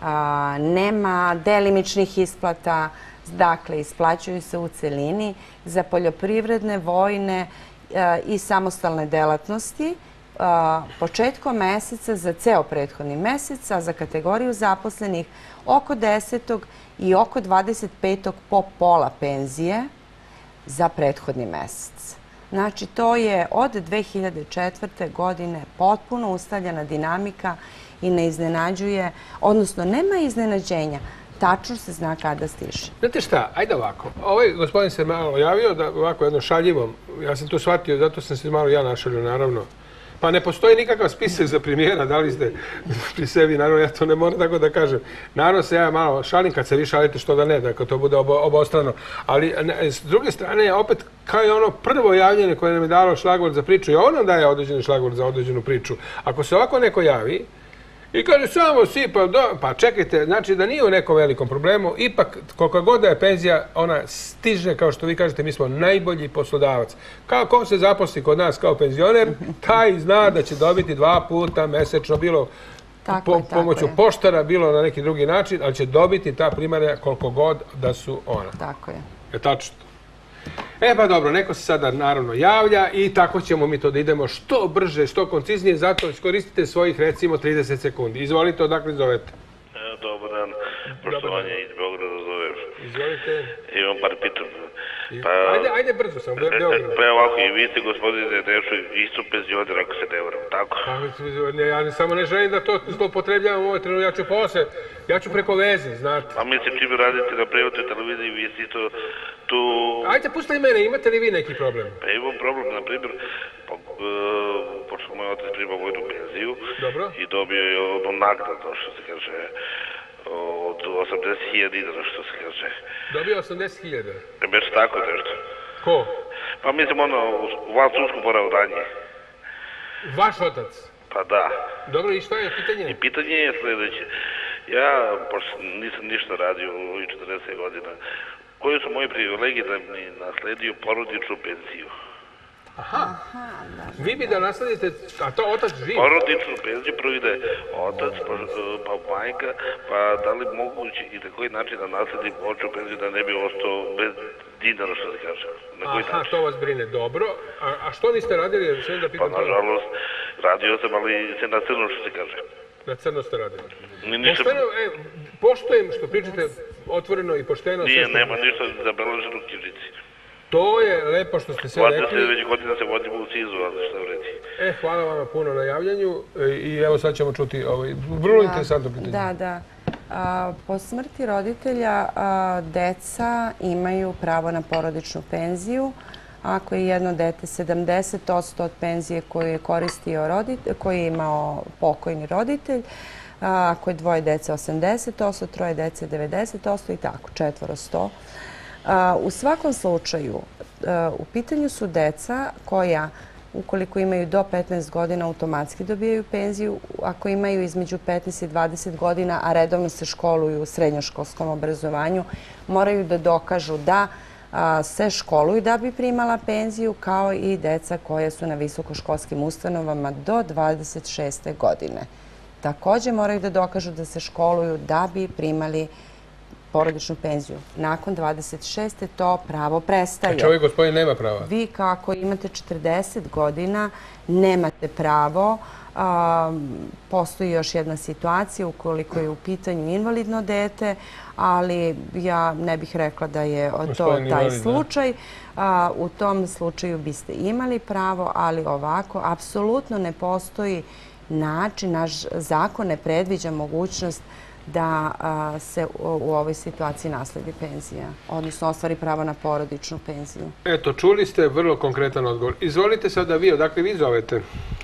nema delimičnih isplata, dakle, isplaćuju se u celini za poljoprivredne, vojne i samostalne delatnosti početkom meseca za ceo prethodni mesec, a za kategoriju zaposlenih oko desetog i oko dvadeset petog po pola penzije za prethodni mesec. Znači, to je od dve hiljade četvrte. godine potpuno ustaljena dinamika i ne iznenađuje, odnosno nema iznenađenja. Tačno se zna kada stiže. Znate šta, ajde ovako. Ovaj gospodin se malo javio da ovako jedno šaljivom, ja sam to shvatio, zato sam se malo ja našalio, naravno. Pa ne postoji nikakav spisak za premijera, da li ste pri sebi, naravno, ja to ne moram tako da kažem. Naravno se ja malo šalim, kad se vi šalite, što da ne, da to bude obostrano. Ali s druge strane, opet, kao je ono prvo javljanje koje nam je dalo šlagvort za priču, i ono nam daje određeni šlagvort za određenu priču. Ako se ovako neko javi, i kaže samo sipa, pa čekajte, znači da nije u nekom velikom problemu, ipak koliko god da je penzija, ona stiže, kao što vi kažete, mi smo najbolji poslodavac. Kako se zaposli kod nas kao penzioner, taj zna da će dobiti dva puta mesečno, bilo pomoću poštara, bilo na neki drugi način, ali će dobiti ta primarja koliko god da su ona. Tako je. Je tačno. E pa dobro, neko se sada naravno javlja i tako ćemo mi to da idemo što brže, što konciznije, zato iskoristite svojih recimo trideset sekundi. Izvolite, odakle zovete? Dobar dan, poštovanje iz Beograda zoveš. Izvolite. Imam par pitanja. Ajde brzo sam, Beograd. Pa ovako, i vi ste, gospodine Dešo, isto penzioner, ako se ne varam, tako? Ja samo ne želim da to zloupotrebljavam u ovoj trenutku, ja ću posle, ja ću preko veze, znate. A mislim, čim radite na privatnoj televiziji, vi ste isto tu... Ajde, puštaj mene, imate li vi neki problem? Pa imam problem, na primjer, pošto moj otac prima vojnu penziju i dobio je ono nagradu, što se kaže, od osamdeset hiljada dinara, što se kaže. Dobio osamdeset hiljada? Beš tako nešto. Ko? Pa mislim ono, van sudsku poravdanje. Vaš otac? Pa da. Dobro, i što je pitanje? I pitanje je sljedeće. Ja, pošto nisam ništa radio u ovih četrdeset godina, koji su moji privilegije da mi nasledio porodičnu penziju? Aha, vi bi da nasledite, a to otac živ? Porodičnu penziju prvo ide otac, pa majka, pa da li moguće i na koji način da nasledim porodičnu penziju da ne bi ostao bez dinara, što se kaže. Aha, to vas brine, dobro. A što niste radili? Pa nažalost, radio sam, ali se na crno, što se kaže. Na crno ste radili? Pošteno, e, poštojem što pričate otvoreno i pošteno. Nije, nema ništa zabeleženo u knjižici. To je lepo što ste sve rekli. Hvala se, već godina se vodimo u sizu, ali što vredi. E, hvala vam puno na javljanju i evo sad ćemo čuti ovaj vrlo interesantno pitanje. Da, da. Po smrti roditelja deca imaju pravo na porodičnu penziju. Ako je jedno dete sedamdeset posto od penzije koju je koristio roditelj, koju je imao pokojni roditelj, ako je dvoje dece osamdeset posto, troje dece devedeset posto i tako, četvoro sto. U svakom slučaju, u pitanju su deca koja, ukoliko imaju do petnaest godina, automatski dobijaju penziju. Ako imaju između petnaest i dvadeset godina, a redovno se školuju u srednjoškolskom obrazovanju, moraju da dokažu da se školuju da bi primala penziju, kao i deca koja su na visokoškolskim ustanovama do dvadeset šeste godine. Također moraju da dokažu da se školuju da bi primali porodičnu penziju. Nakon dvadeset šeste to pravo prestaje. Znači, ovaj gospodin nema prava? Vi kako imate četrdeset godina nemate pravo. Postoji još jedna situacija ukoliko je u pitanju invalidno dete, ali ja ne bih rekla da je to taj slučaj. U tom slučaju biste imali pravo, ali ovako apsolutno ne postoji način, naš zakon ne predviđa mogućnost da se u ovoj situaciji nasledi penzija, odnosno ostvari pravo na porodičnu penziju. Eto, čuli ste vrlo konkretan odgovor. Izvolite sada vi, odakle vi zovete?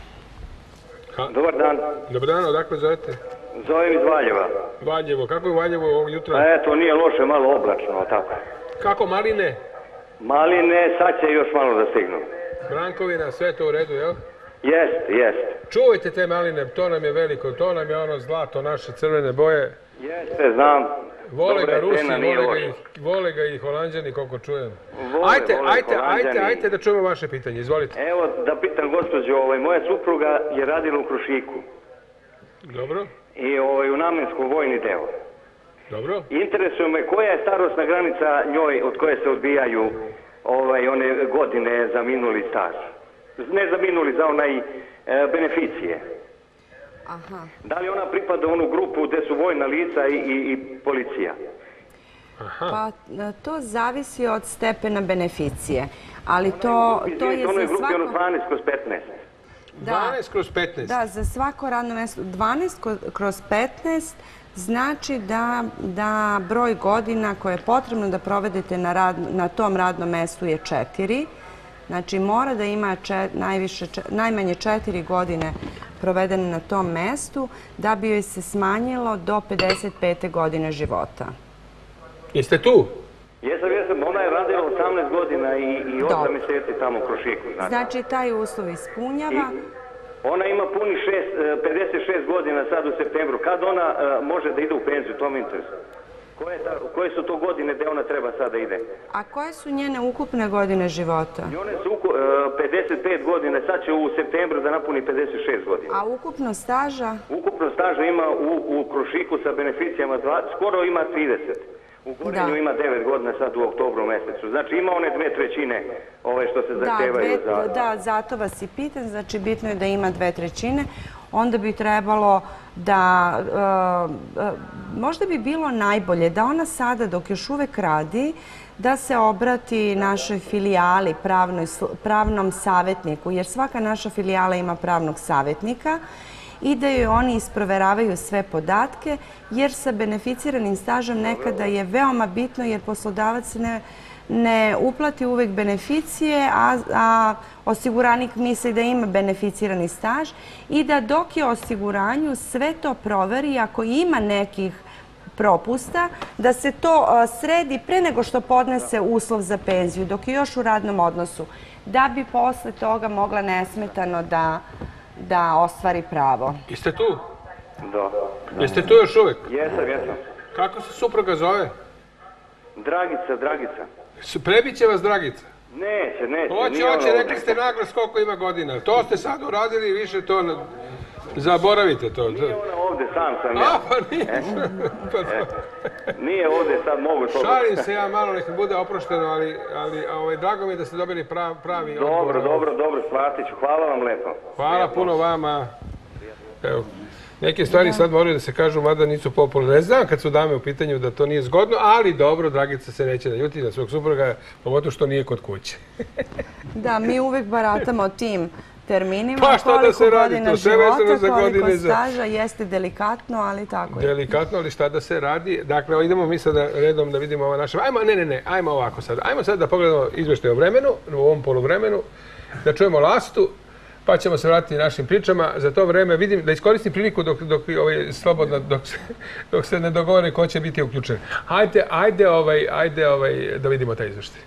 Dobar dan. Dobar dan, odakle zovete? Zovem iz Valjeva. Valjevo, kako je Valjevo ovog jutra? Pa eto, nije loše, malo oblačno, tako. Kako, maline? Maline, sad će još malo da stignu. Brankovina, sve to u redu, jel? Jest, jest. Čuvajte te maline, to nam je veliko, to nam je ono zlato, naše crvene boje. Jeste, znam. Vole ga Rusi, vole ga i Holanđani, koliko čujem. Ajte, ajte, ajte, ajte da čujemo vaše pitanje, izvolite. Evo da pitam gospođo, moja supruga je radila u Krušiku. Dobro. I u namenskom vojni deo. Dobro. Interesuje me koja je starosna granica njoj od koje se odbijaju one godine za minuli staž. Ne za minuli, za onaj beneficije. Aha. Da li ona pripada u onu grupu gde su vojna lica i policija? Pa to zavisi od stepena beneficije. Ali to je za svako... Ono je grupi ono dvanaest kroz petnaest. dvanaest kroz petnaest? Da, za svako radno mesto. dvanaest kroz petnaest znači da broj godina koje je potrebno da provedete na tom radnom mestu je četiri. Znači mora da ima najmanje četiri godine provedene na tom mestu da bi joj se smanjilo do pedeset pete godine života. Jeste tu? Jesam, jesam. Ona je radila osamnaest godina i osam mjeseci tamo u Krušiku. Znači taj uslov ispunjava. Ona ima puni pedeset šest godina sad u septembru. Kad ona može da ide u penziju? To mi interesuje. Koje su to godine gde ona treba sad da ide? A koje su njene ukupne godine života? Njone su pedeset pet godine, sad će u septembru da napuni pedeset šest godina. A ukupno staža? Ukupno staža ima u Krušiku sa beneficijama, skoro ima trideset. U Gorenju ima devet godina sad u oktobru mesecu. Znači ima one dve trećine što se zahtevaju za... Da, zato vas i pitam. Znači bitno je da ima dve trećine. Onda bi trebalo da... Možda bi bilo najbolje da ona sada, dok još uvek radi, da se obrati našoj filijali, pravnom savjetniku, jer svaka naša filijala ima pravnog savjetnika, i da joj oni isproveravaju sve podatke, jer sa beneficiranim stažom nekada je veoma bitno, jer poslodavac ne uplati uvek beneficije, a osiguranik misli da ima beneficirani staž i da dok je osiguranju sve to proveri, ako ima nekih propusta, da se to sredi pre nego što podnese uslov za penziju, dok je još u radnom odnosu, da bi posle toga mogla nesmetano da da ostvari pravo. Jeste tu? Da. Jeste tu još uvek? Jesam, jesam. Kako se supruga zove? Dragica, Dragica. Prebiće vas Dragica? Neće, neće. Hoće, hoće, rekli ste naglas koliko ima godina. To ste sad uradili i više to... Zaboravite to. Nije ona ovde, sam sam ja. A, pa nije. Nije ovde, sad mogu to... Šalim se ja malo, nek mi bude oprošteno, ali drago mi je da ste dobili pravi odgovor. Dobro, dobro, dobro, shvatit ću. Hvala vam lepo. Hvala puno vama. Evo, neke stvari sad moraju da se kažu, mada nisu popularne. Ne znam kad su dame u pitanju da to nije zgodno, ali dobro, Dragica se neće da ljuti na svog supruga, pogotovo što nije kod kuće. Da, mi uvek baratamo tim terminima, pa šta da se radi, godina to sve vezano za života, godine koliko za... staža, jeste delikatno, ali tako je. Delikatno, ali šta da se radi? Dakle, idemo mi sada redom da vidimo ova naša... Ajmo, ne, ne, ne, ajmo ovako sad. Ajmo sad da pogledamo izveštaj o vremenu, u ovom poluvremenu, da čujemo Lastu, pa ćemo se vratiti našim pričama. Za to vreme vidim da iskoristim priliku dok, dok, ovaj, slobodno, dok se, dok se ne dogovore ko će biti uključen. Ajde, ajde, ovaj, ajde ovaj, da vidimo taj izveštaj.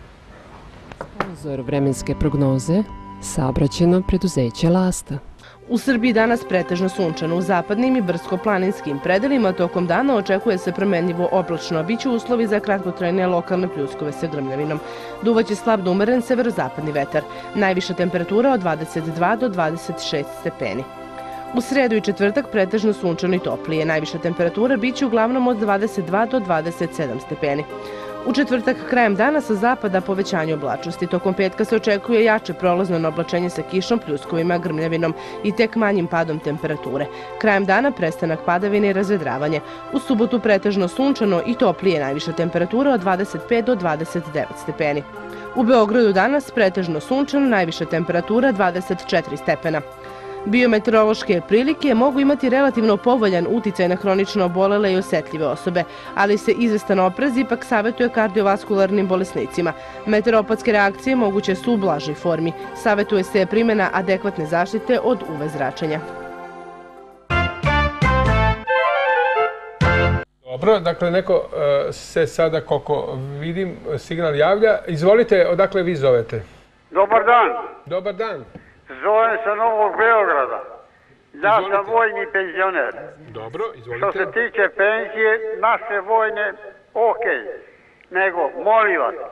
Sponzor vremenske prognoze, saobraćajno preduzeće Lasta. U Srbiji danas pretežno sunčano. U zapadnim i brdsko-planinskim predelima tokom dana očekuje se promenljivo oblačno. Biće uslovi za kratkotrajne lokalne pljuskove sa grmljavinom. Duvaće slab do umeren severozapadni vetar. Najviša temperatura od dvadeset dva do dvadeset šest stepeni. U sredu i četvrtak pretežno sunčano i toplije. Najviša temperatura biće uglavnom od dvadeset dva do dvadeset sedam stepeni. U četvrtak krajem dana sa zapada povećanje oblačnosti. Tokom petka se očekuje jače prolazno oblačenje sa kišom, pljuskovima, grmljavinom i tek manjim padom temperature. Krajem dana prestanak padavine i razvedravanje. U subotu pretežno sunčano i toplije, najviša temperatura od dvadeset pet do dvadeset devet stepeni. U Beogradu danas pretežno sunčano, najviša temperatura dvadeset četiri stepena. Biometeorološke prilike mogu imati relativno povoljan uticaj na hronično obolele i osetljive osobe, ali se izvestan oprez ipak savjetuje kardiovaskularnim bolesnicima. Meteoropatske reakcije moguće su u blažoj formi. Savjetuje se primjena adekvatne zaštite od U V zračenja. Dobro, dakle, neko se sada, koliko vidim, signal javlja. Izvolite, odakle vi zovete? Dobar dan. Dobar dan. Zovem sa Novog Beograda. Ja sam vojni penzioner. Dobro, izvolite. Što se tiče penzije, naše vojne, okej. Nego, molim vas,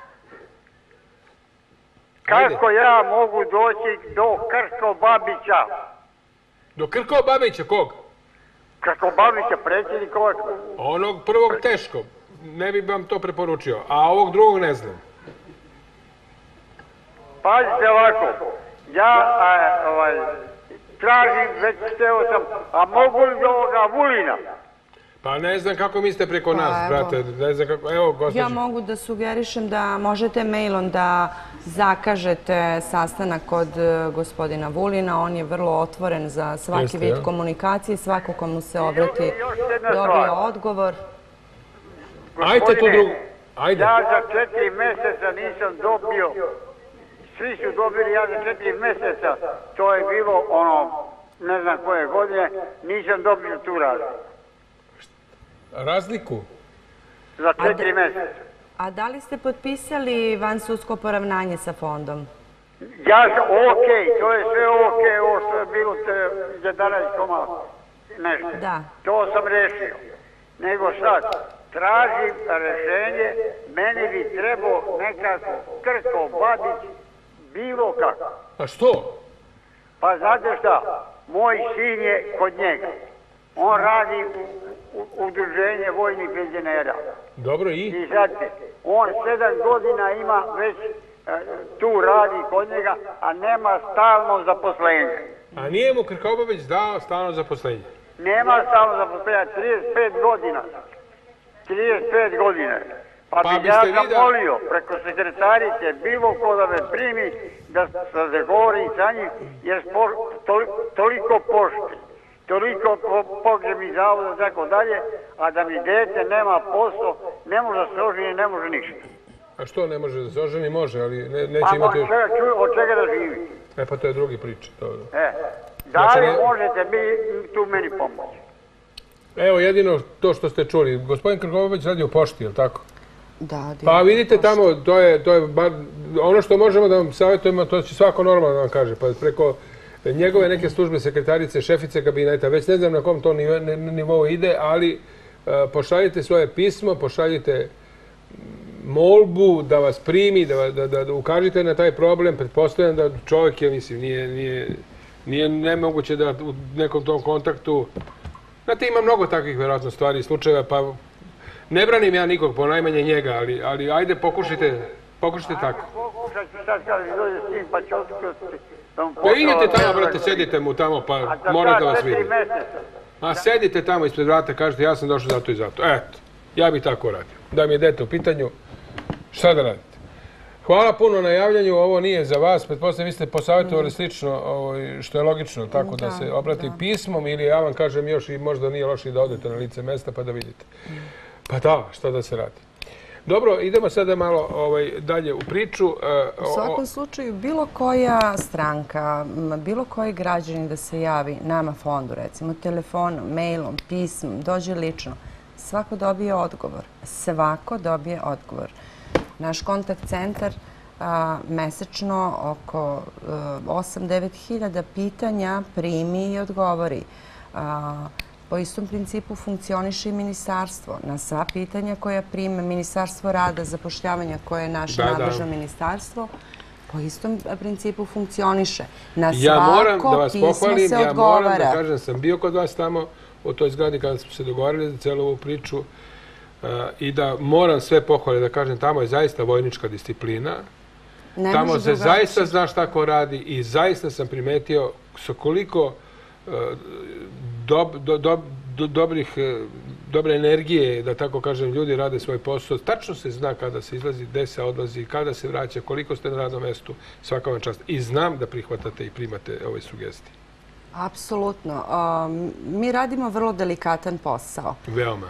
kako ja mogu doći do Krko-Babića? Do Krko-Babića kog? Krko-Babića, predsjednikova... Onog prvog teško. Ne bih vam to preporučio. A ovog drugog ne znam. Pazite ovako. Ja tražim, već steo sam, a mogu li do ovoga Vulina? Pa ne znam kako mislite preko nas, brate. Ne znam kako... Evo, gospođo. Ja mogu da sugerišem da možete mailom da zakažete sastanak kod gospodina Vulina. On je vrlo otvoren za svaki vid komunikacije. Svako komu se obrati dobije odgovor. Ajde tu drugu. Ajde. Ja za četiri meseca nisam dobio, svi su dobili, ja za četiri meseca, to je bilo ono, ne znam koje godine, nisam dobio tu razliku. Razliku? Za četiri meseca. A da li ste potpisali vansudsko poravnanje sa fondom? Ja sam, okej, to je sve okej, ovo što je bilo jedanaest komada nešto. Da. To sam rešio. Nego sad, tražim rešenje, meni bi trebao nekako Krko-Babić bilo kako. A što? Pa znate šta, moj sin je kod njega. On radi u udruženje vojnih penzionera. Dobro, i? I znate, on sedam godina ima već tu radi kod njega, a nema stalno zaposlenje. A nije mu Krko-Babić dao stalno zaposlenje? Nema stalno zaposlenja, trideset pet godina. trideset pet godina. Pa bi ja zamolio preko sekretarice bilo ko da me primi, da se govori sa njim, jer toliko pošti, toliko pogrebni zavoda i tako dalje, a da mi dete nema posao, ne može da se oženi, ne može ništa. A što ne može da se oženi? Može, ali neće imati još... Od čega da živi? E pa to je drugi priča. E, da li možete vi tu meni pomoći? Evo, jedino to što ste čuli. Gospodin Krko-Babić radi u pošti, je li tako? Da. Pa vidite tamo, to je ono što možemo da vam savjetujemo, to će svako normalno da vam kaže. Pa preko njegove neke službe, sekretarice, šefice kabineta, već ne znam na kom to nivou ide, ali pošaljite svoje pismo, pošaljite molbu da vas primi, da ukažite na taj problem. Pretpostavljam da čovjek je, mislim, nije nemoguće da u nekom tom kontaktu... Znate, ima mnogo takvih vjerojatno stvari i slučajeva, pa ne branim ja nikog, po najmanje njega, ali ajde pokušajte, pokušajte tako. Pokušajte sad kada mi dođe s tim, pa ću otkriti. Pa idite tamo, brate, sedite mu tamo, pa mora da vas vidi. A sedite tamo ispred vrata, kažete ja sam došao zato i zato. Eto, ja bih tako radio. Da mi je dete u pitanju, šta da radite? Hvala puno na javljanju, ovo nije za vas, pretpostavljam vi ste posavjetovali slično, što je logično, tako da se obrati pismom ili ja vam kažem još i možda nije loše da odete na lice mesta pa da vidite. Pa da, šta da se radi. Dobro, idemo sada malo dalje u priču. U svakom slučaju, bilo koja stranka, bilo koji građanin da se javi nama fondu, recimo telefonom, mailom, pismom, dođe lično, svako dobije odgovor. Svako dobije odgovor. Naš kontakt centar mesečno oko osam do devet hiljada pitanja primi i odgovori. Po istom principu funkcioniše i ministarstvo. Na sva pitanja koja prime Ministarstvo rada, zapošljavanja koje je naše nadležno ministarstvo, po istom principu funkcioniše. Na svako pismo se odgovara. Ja moram da kažem, sam bio kod vas tamo u toj zgradi kada smo se dogovarali za celu ovu priču i da moram sve pohvale da kažem, tamo je zaista vojnička disciplina. Tamo se zaista zna šta ko radi i zaista sam primetio sa koliko dobre energije, da tako kažem, ljudi rade svoj posao. Tačno se zna kada se izlazi, gde se odlazi, kada se vraća, koliko ste na radnom mestu, svaka vam čast. I znam da prihvatate i primate ove sugestije. Apsolutno. Mi radimo vrlo delikatan posao. Veoma.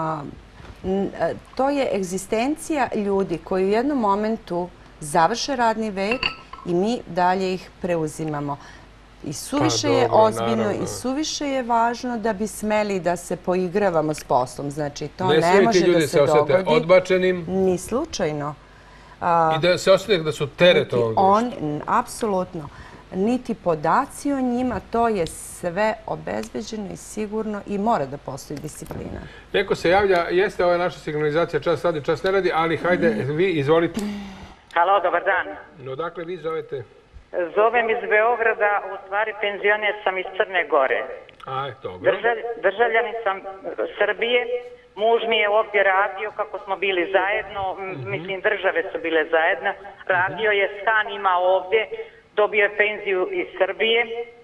To je egzistencija ljudi koji u jednom momentu završe radni vek i mi dalje ih preuzimamo. I suviše je ozbiljno i suviše je važno da bi smeli da se poigravamo s poslom. Znači, to ne može da se dogodi. Osjete odbačenim. Ni slučajno. I da se osjete da su teret ovog društva. Apsolutno. Niti podaci o njima, to je sve obezbeđeno i sigurno i mora da postoji disciplina. Neko se javlja, jeste ova naša signalizacija, čas radi, čas ne radi, ali hajde, vi izvolite. Halo, dobar dan. No, dakle, vi zovete? Zovem iz Beograda, u stvari penzioner sam iz Crne Gore. Aj, dobro. Državljanin sam Srbije, muž mi je ovdje radio kako smo bili zajedno, mislim države su bile zajedno, radio je, stan ima ovdje, dobio je penziju iz Srbije,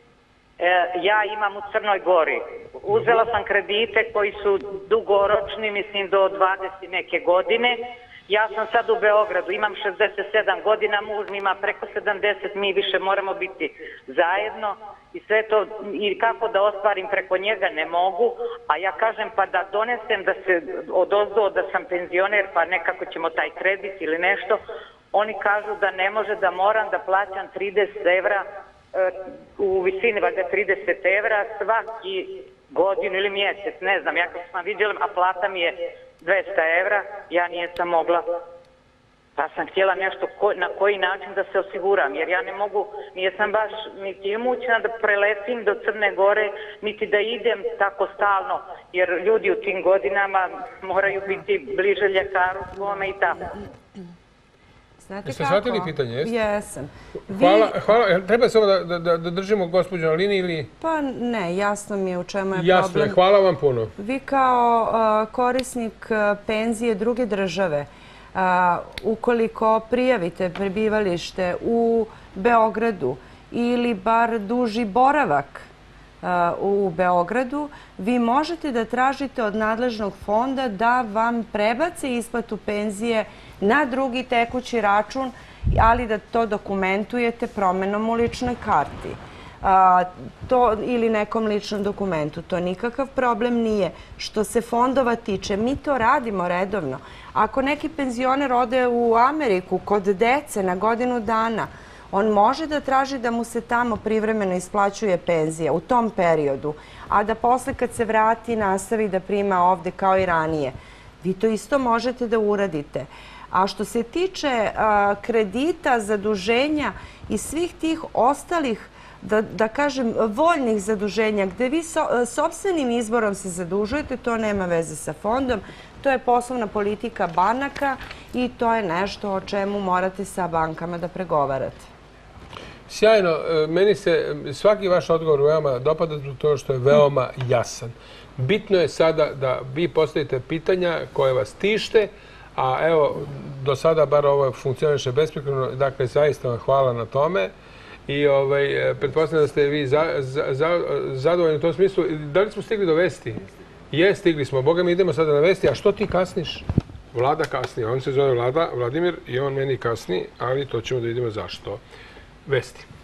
ja imam u Crnoj Gori. Uzela sam kredite koji su dugoročni, mislim do dvadeset neke godine. Ja sam sad u Beogradu, imam šezdeset sedam godina, muž mi ima preko sedamdeset, mi više moramo biti zajedno i sve to, i kako da ostvarim preko njega ne mogu, a ja kažem pa da donesem da se odozdo da sam penzioner pa nekako ćemo taj kredit ili nešto, oni kažu da ne može, da moram da plaćam trideset evra u visini valjda trideset evra svaki godinu ili mjesec, ne znam, ja kako sam vidjela, a plata mi je dvesta evra, ja nijesam mogla, pa sam htjela nešto na koji način da se osiguram, jer ja ne mogu, nijesam baš niti imućna da preletim do Crne Gore, niti da idem tako stalno, jer ljudi u tim godinama moraju biti bliže ljekaru svome i tako. Znate Jeste kako? shvatili pitanje, jeste? Jesam. Hvala, hvala. Treba samo da, da, da držimo gospođu na liniji ili... Pa ne, jasno mi je u čemu je jasno problem. Jasno je, hvala vam puno. Vi kao uh, korisnik uh, penzije druge države, uh, ukoliko prijavite prebivalište u Beogradu ili bar duži boravak uh, u Beogradu, vi možete da tražite od nadležnog fonda da vam prebace isplatu penzije na drugi tekući račun, ali da to dokumentujete promenom u ličnoj karti a, to, ili nekom ličnom dokumentu. To nikakav problem nije. Što se fondova tiče, mi to radimo redovno. Ako neki penzioner ode u Ameriku kod dece na godinu dana, on može da traži da mu se tamo privremeno isplaćuje penzija u tom periodu, a da posle kad se vrati nastavi da prima ovde kao i ranije. Vi to isto možete da uradite. A što se tiče a, kredita, zaduženja i svih tih ostalih, da, da kažem, voljnih zaduženja, gde vi so, sopstvenim izborom se zadužujete, to nema veze sa fondom, to je poslovna politika banaka i to je nešto o čemu morate sa bankama da pregovarate. Sjajno. Meni se svaki vaš odgovor veoma dopada zbog toga što je veoma jasan. Bitno je sada da vi postavite pitanja koje vas tište, a evo, do sada bar ovo funkcioniše besprekorno, dakle, zaista vam hvala na tome i ovaj, pretpostavljam da ste vi za, za, za, zadovoljni u tom smislu. Da li smo stigli do vesti? Je, stigli smo. Boga mi idemo sada na vesti, a što ti kasniš? Vlada kasni, on se zove Vlada, Vladimir, i on meni kasni, ali to ćemo da vidimo zašto. Vesti.